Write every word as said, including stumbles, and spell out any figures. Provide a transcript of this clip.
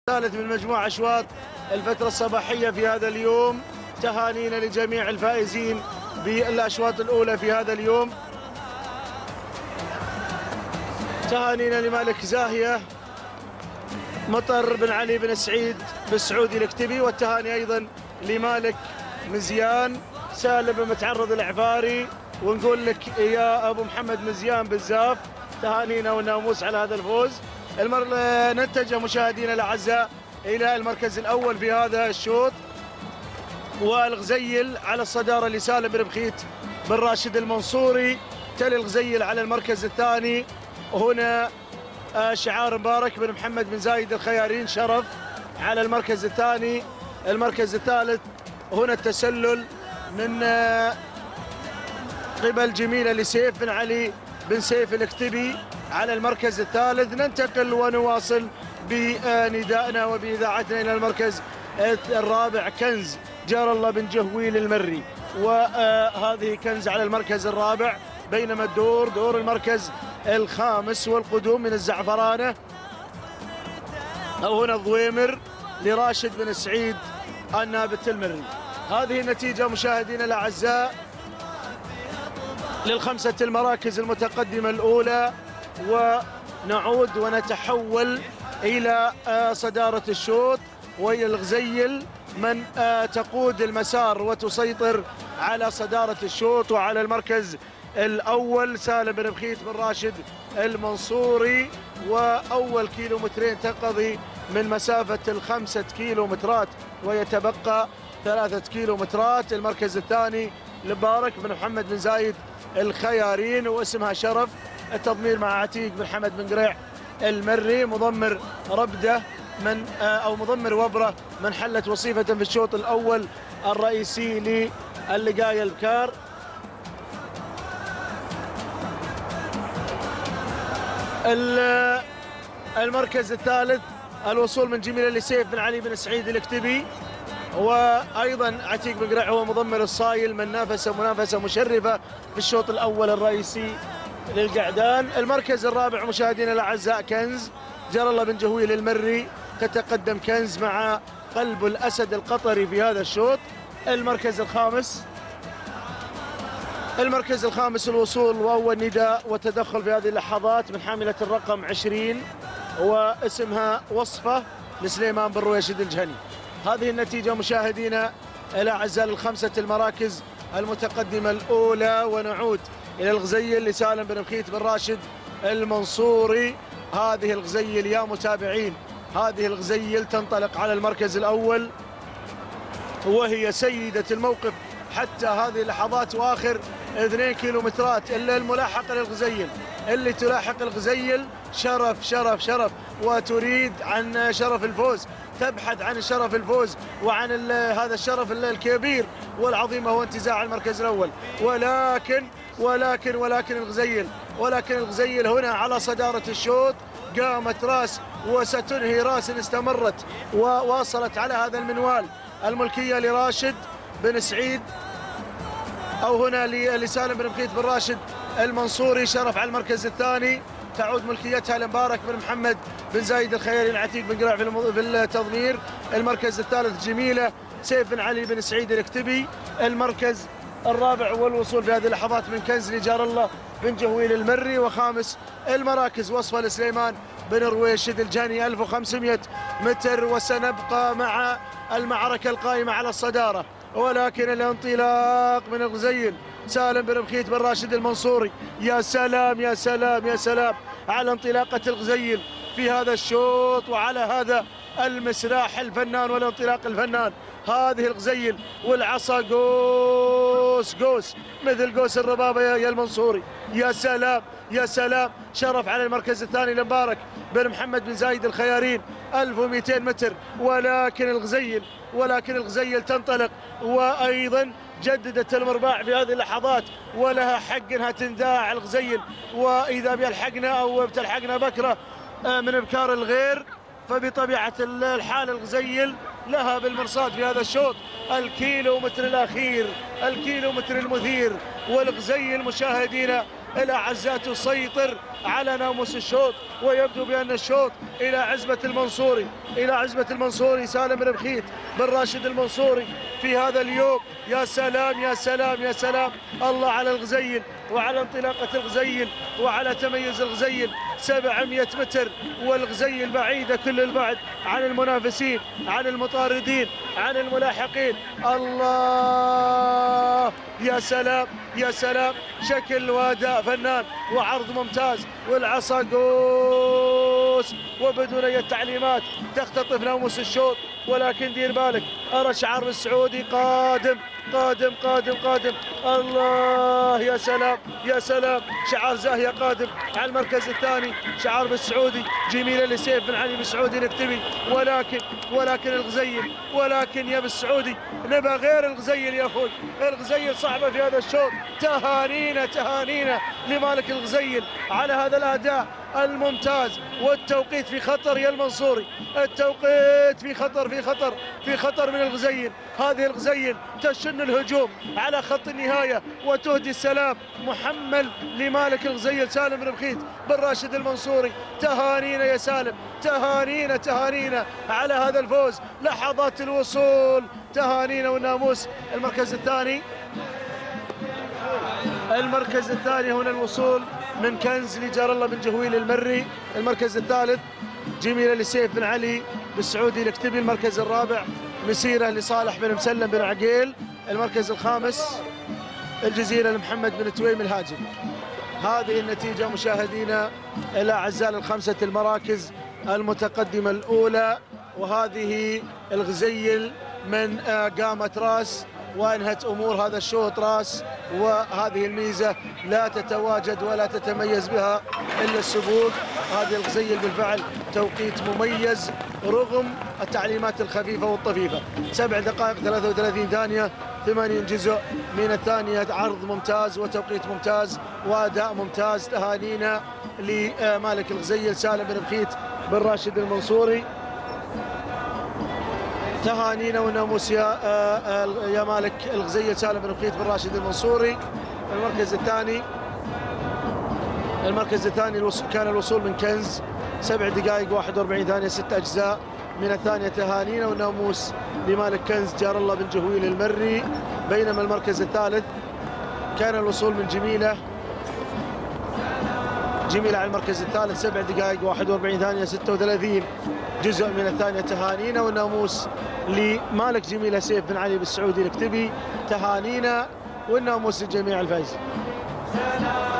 ثالث من مجموعة أشواط الفترة الصباحية في هذا اليوم. تهانينا لجميع الفائزين بالأشواط الأولى في هذا اليوم. تهانينا لمالك زاهية، مطر بن علي بن سعيد بالسعودي الكتبي، والتهاني أيضا لمالك مزيان، سالم بن متعرض العفاري، ونقول لك يا أبو محمد مزيان بالزاف تهانينا والناموس على هذا الفوز. المر... نتجه مشاهدينا الأعزاء إلى المركز الأول في هذا الشوط، والغزيل على الصدارة لسالم بن بخيت بن راشد المنصوري، تلي الغزيل على المركز الثاني. هنا شعار مبارك بن محمد بن زايد الخيارين شرف على المركز الثاني. المركز الثالث هنا التسلل من قبل جميلة لسيف بن علي بن سيف الكتبي على المركز الثالث. ننتقل ونواصل بندائنا وبإذاعتنا إلى المركز الرابع، كنز جار الله بن جهويل المري، وهذه كنز على المركز الرابع، بينما الدور دور المركز الخامس والقدوم من الزعفرانة. أو هنا الضويمر لراشد بن سعيد النابت المري. هذه النتيجة مشاهدينا الأعزاء للخمسة المراكز المتقدمة الأولى، ونعود ونتحول إلى صدارة الشوط، وهي الغزيل من تقود المسار وتسيطر على صدارة الشوط. وعلى المركز الأول سالم بن بخيت بن راشد المنصوري، وأول كيلومترين تنقضي من مسافة الخمسة كيلومترات ويتبقى ثلاثة كيلومترات. المركز الثاني لمبارك بن محمد بن زايد الخيارين، واسمها شرف، التضمير مع عتيق بن حمد بن قريع المري، مضمر ربده من أو مضمر وبرة من حلت وصيفة في الشوط الأول الرئيسي للقاية البكار. المركز الثالث الوصول من جميلة لسيف بن علي بن سعيد الكتبي، وأيضا عتيق بن قريع هو مضمر الصايل من نافس منافسة مشرفة في الشوط الأول الرئيسي للقعدان. المركز الرابع مشاهدينا الأعزاء كنز جار الله بن جهويل المري، تتقدم كنز مع قلب الأسد القطري في هذا الشوط. المركز الخامس المركز الخامس الوصول وأول نداء وتدخل في هذه اللحظات من حاملة الرقم عشرين، واسمها وصفة لسليمان بن رويشد الجهني. هذه النتيجة مشاهدينا الأعزاء للخمسة المراكز المتقدمة الأولى، ونعود إلى الغزيل لسالم بن بخيت بن راشد المنصوري. هذه الغزيل يا متابعين، هذه الغزيل تنطلق على المركز الأول، وهي سيدة الموقف حتى هذه اللحظات، واخر اثنين كيلومترات الا الملاحقه للغزيل، اللي تلاحق الغزيل شرف شرف شرف، وتريد عن شرف الفوز، تبحث عن شرف الفوز وعن هذا الشرف الكبير والعظيم هو انتزاع المركز الاول. ولكن ولكن ولكن الغزيل ولكن الغزيل هنا على صداره الشوط، قامت راس وستنهي راس استمرت وواصلت على هذا المنوال. الملكيه لراشد بن سعيد، أو هنا لسالم بن بخيت بن راشد المنصوري، شرف على المركز الثاني، تعود ملكيتها لمبارك بن محمد بن زايد الخياري العتيق بن قريع في التضمير. المركز الثالث جميلة سيف بن علي بن سعيد الكتبي. المركز الرابع والوصول في هذه اللحظات من كنز لجار الله بن جهويل المري. وخامس المراكز وصفة لسليمان بن رويشد الجهني ألف وخمسمئة متر، وسنبقى مع المعركة القائمة على الصدارة، ولكن الانطلاق من الغزيل سالم بن بخيت بن راشد المنصوري. يا سلام يا سلام يا سلام على انطلاقة الغزيل في هذا الشوط وعلى هذا المسراح الفنان والانطلاق الفنان. هذه الغزيل والعصا قوس قوس مثل قوس الربابة يا المنصوري. يا سلام يا سلام، شرف على المركز الثاني لمبارك بن محمد بن زايد الخيارين ألف ومئتين متر، ولكن الغزيل ولكن الغزيل تنطلق، وأيضا جددت المرباع في هذه اللحظات ولها حق انها تنداع الغزيل، واذا بيلحقنا او بتلحقنا بكره من ابكار الغير، فبطبيعه الحال الغزيل لها بالمرصاد في هذا الشوط. الكيلومتر الاخير، الكيلومتر المثير، والغزيل مشاهدينا إلى عزات تسيطر على ناموس الشوط، ويبدو بأن الشوط إلى عزبة المنصوري، إلى عزبة المنصوري. سالم بن بخيت بن راشد المنصوري في هذا اليوم. يا سلام يا سلام يا سلام، الله على الغزيل وعلى انطلاقة الغزيل وعلى تميز الغزيل. سبعمئة متر والغزيل بعيدة كل البعد عن المنافسين، عن المطاردين، عن الملاحقين. الله يا سلام يا سلام، شكل واداء فنان وعرض ممتاز، والعصا قوس وبدون اي تعليمات تختطف ناموس الشوط. ولكن دير بالك، ارى شعار السعودي قادم قادم قادم قادم. الله يا سلام يا سلام، شعار زاهية قادم على المركز الثاني، شعار بالسعودي جميلة لسيف بن علي بالسعودي الكتبي. ولكن ولكن الغزيل، ولكن يا بالسعودي نبى غير الغزيل يا اخوي، الغزيل صعبة في هذا الشوط. تهانينا تهانينا لمالك الغزيل على هذا الاداء الممتاز، والتوقيت في خطر يا المنصوري، التوقيت في خطر في خطر في خطر من الغزيل. هذه الغزيل تشن الهجوم على خط النهاية وتهدي السلام محمل لمالك الغزيل سالم بن بخيت بن راشد المنصوري. تهانينا يا سالم، تهانينا تهانينا على هذا الفوز. لحظات الوصول، تهانينا. والناموس المركز الثاني، المركز الثاني هنا الوصول من كنز لجار الله بن جهويل المري. المركز الثالث جميلة لسيف بن علي بالسعودي الكتبي. المركز الرابع مسيرة لصالح بن مسلم بن عقيل. المركز الخامس الجزيرة لمحمد بن تويم الهاجم. هذه النتيجة مشاهدينا الأعزاء الخمسة المراكز المتقدمة الأولى. وهذه الغزيل من قامت راس وانهت امور هذا الشوط راس، وهذه الميزه لا تتواجد ولا تتميز بها الا السبوق. هذه الغزيل بالفعل توقيت مميز رغم التعليمات الخفيفه والطفيفه. سبع دقائق ثلاثة وثلاثين ثانيه، ثمانين جزء من الثانيه. عرض ممتاز وتوقيت ممتاز واداء ممتاز. تهانينا لمالك الغزيل سالم بن بخيت بن راشد المنصوري. تهانينا والناموس يا يا مالك الغزيل سالم بن بخيت بن راشد المنصوري. المركز الثاني، المركز الثاني كان الوصول من كنز. سبع دقائق واحد وأربعين ثانية، ست أجزاء من الثانية. تهانينا والناموس لمالك كنز جار الله بن جهويل المري. بينما المركز الثالث كان الوصول من جميلة، جميلة على المركز الثالث. سبع دقائق واحد وأربعين ثانية، ستة وثلاثين جزء من الثانية. تهانينا والناموس لمالك جميلة سيف بن علي بالسعودي الكتبي. تهانينا والناموس لجميع الفائزين.